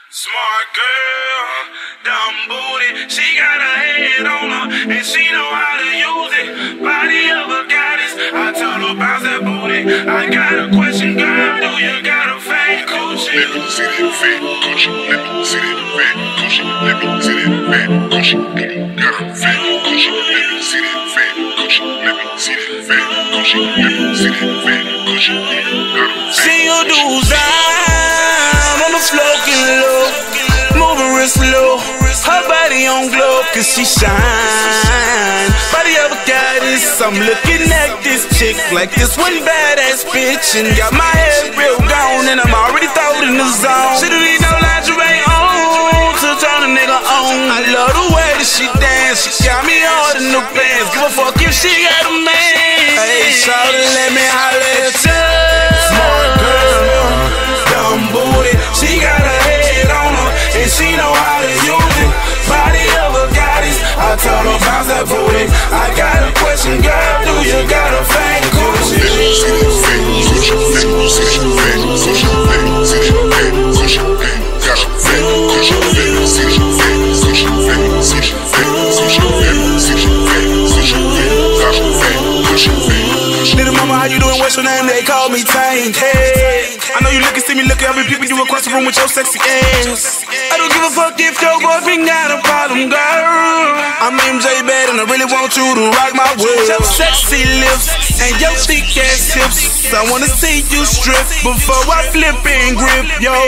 Smart girl, dumb booty. She got her head on her, and she know how to use it. Body of a goddess, I told her bounce that booty. I got a question, girl, do you got a fake coochie? Let me see that fat coochie. Let me see that fat coochie. Let me see that fat coochie. Do you got a fat coochie? Let me see that fat coochie. Let me see that fat coochie. Let me see that fat coochie. Do you got a fat See you do down on the floor, get low, moving real slow. Her body on glow, cause she shine. Body of a goddess, I'm looking at this chick like this one badass bitch. And got my head real gone, and I'm already thrown in the zone. She don't need no lingerie on to turn a nigga on. I love the way that she dance, she got me all in the bands. Give a fuck if she got a man. Hey, shawty, let me holler at ya. Smart girl, dumb booty. She got her head on her, and she know how to use it. Body of a goddess, I told her bounce that booty. I got a question, girl, do you got a fake coochie? Let me see that fat coochie. Let me see that fat coochie. Let me see that fat coochie. Got a fat coochie. Let me see that fat coochie. Let me see that fat coochie. Let me see that fat coochie. Got a fat coochie. Little mama, how you doing? What's your name? They call me Tankhead. I know you looking, see me looking. I'll be peeping you across the room with your sexy ass. I don't give a fuck if your boyfriend got a problem, girl. I'm MJ Bad and I really want you to rock my world. Your sexy lips and your thick ass hips, I wanna see you strip before I flip and grip your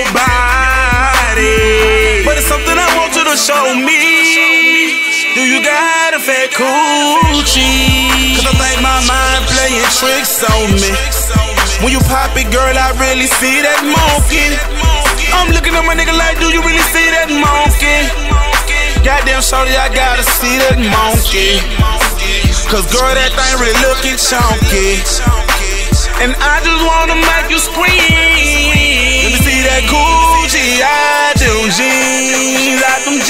body. But it's something I want you to show me. Do you got a fat coochie? Cause I think my mind playing tricks on me. When you pop it, girl, I really see that monkey. I'm looking at my nigga like, do you really see that monkey? Goddamn shorty, I gotta see that monkey. Cause girl, that thing really looking chunky. And I just wanna make you scream. Let me see that coochie, I do jeans, I them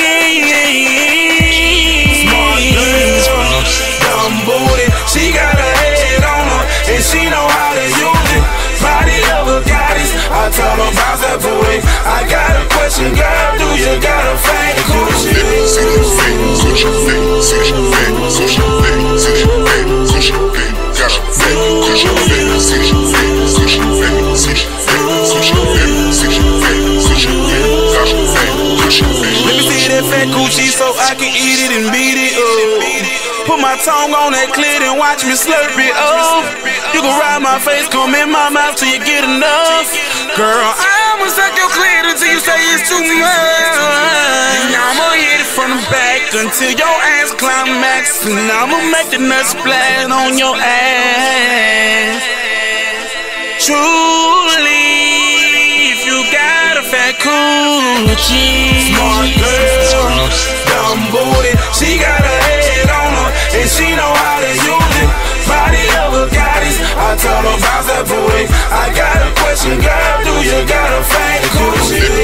jeans. Smart girl, dumb booty. She got her head on her, and she know how to use it. Body of a goddess, I told her bounce that booty. I got a question, girl, do you got a fake coochie? Let me see that fat coochie. Let me see that fat coochie. Let me see that fat coochie. Got a fat coochie. Let me see that fat coochie. Let me see that fat coochie. Let me see that fat coochie. Got a fat coochie. Let me see that fat coochie so I can eat it and beat it up. Put my tongue on that clit and watch me slurp it up. You can ride my face, come in my mouth till you get enough. Girl, I'ma suck your clit until you say it's too much. And I'ma hit it from the back until your ass climax. And I'ma make the nuts splash on your ass. Truly, if you got a fat coochie. Smart girl, dumb booty. She got her head on her, and she know how to use it. Body of a goddess, I told her bounce that booty. I got a question, girl, do you got a fake coochie?